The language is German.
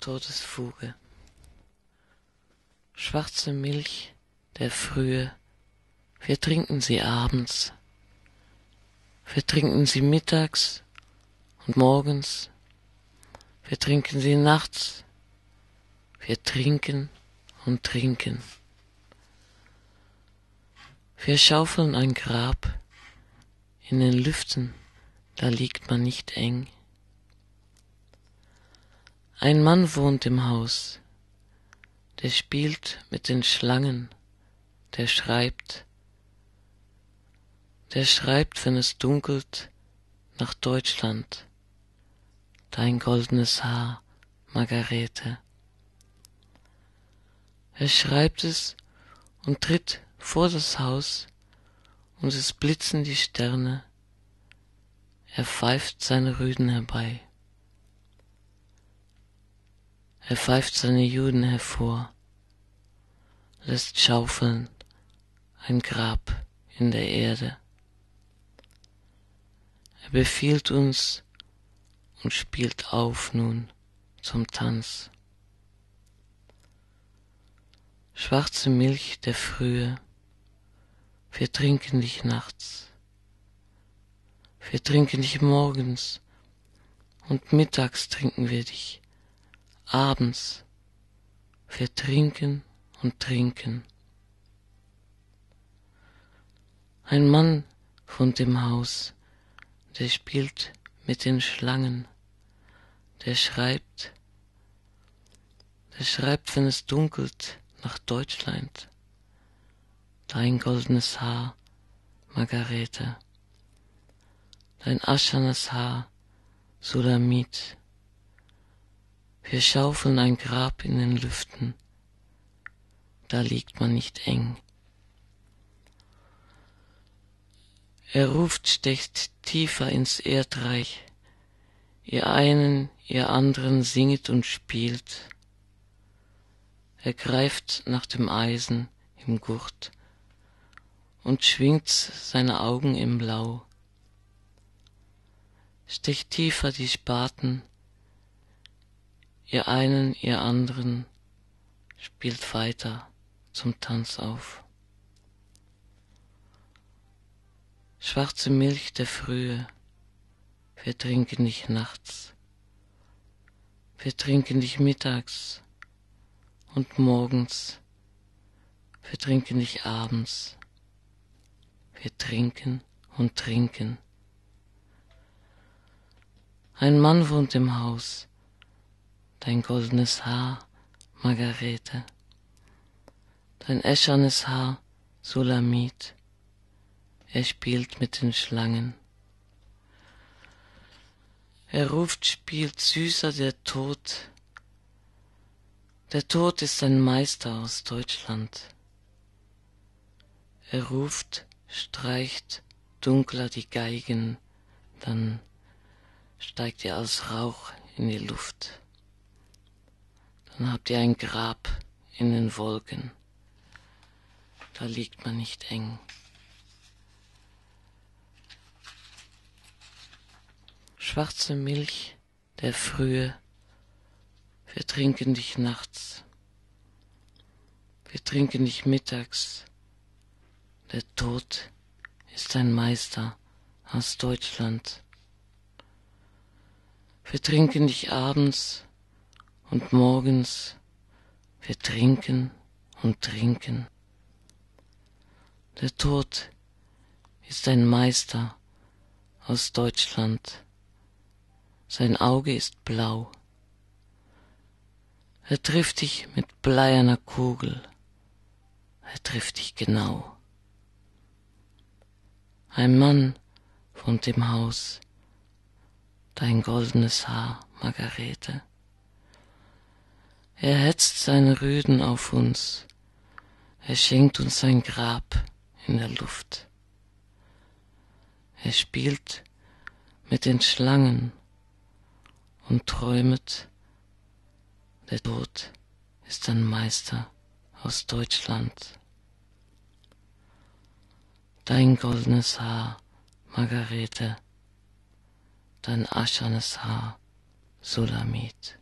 Todesfuge. Schwarze Milch der Frühe, wir trinken sie abends, wir trinken sie mittags und morgens, wir trinken sie nachts, wir trinken und trinken. Wir schaufeln ein Grab, in den Lüften, da liegt man nicht eng. Ein Mann wohnt im Haus, der spielt mit den Schlangen, der schreibt, wenn es dunkelt, nach Deutschland, dein goldenes Haar, Margarete. Er schreibt es und tritt vor das Haus, und es blitzen die Sterne, er pfeift seine Rüden herbei. Er pfeift seine Juden hervor, lässt schaufeln ein Grab in der Erde. Er befiehlt uns und spielt auf nun zum Tanz. Schwarze Milch der Frühe, wir trinken dich nachts, wir trinken dich morgens und mittags trinken wir dich, abends, wir trinken und trinken. Ein Mann wohnt im Haus, der spielt mit den Schlangen, der schreibt, wenn es dunkelt, nach Deutschland, dein goldenes Haar, Margarete, dein aschernes Haar, Sulamit. Wir schaufeln ein Grab in den Lüften, da liegt man nicht eng. Er ruft, stecht tiefer ins Erdreich, ihr einen, ihr anderen singet und spielt. Er greift nach dem Eisen im Gurt und schwingt seine Augen im Blau. Stecht tiefer die Spaten, ihr einen, ihr anderen, spielt weiter zum Tanz auf. Schwarze Milch der Frühe, wir trinken dich nachts, wir trinken dich mittags und morgens, wir trinken dich abends, wir trinken und trinken. Ein Mann wohnt im Haus, dein goldenes Haar, Margarete, dein eschernes Haar, Sulamit, er spielt mit den Schlangen. Er ruft, spielt süßer der Tod ist ein Meister aus Deutschland. Er ruft, streicht dunkler die Geigen, dann steigt ihr als Rauch in die Luft. Dann habt ihr ein Grab in den Wolken, da liegt man nicht eng. Schwarze Milch der Frühe, wir trinken dich nachts, wir trinken dich mittags, der Tod ist ein Meister aus Deutschland. Wir trinken dich abends und morgens, wir trinken und trinken. Der Tod ist ein Meister aus Deutschland. Sein Auge ist blau. Er trifft dich mit bleierner Kugel. Er trifft dich genau. Ein Mann wohnt im Haus, dein goldenes Haar, Margarete. Er hetzt seine Rüden auf uns. Er schenkt uns ein Grab in der Luft. Er spielt mit den Schlangen und träumet, der Tod ist ein Meister aus Deutschland. Dein goldenes Haar, Margarete, dein aschernes Haar, Sulamit.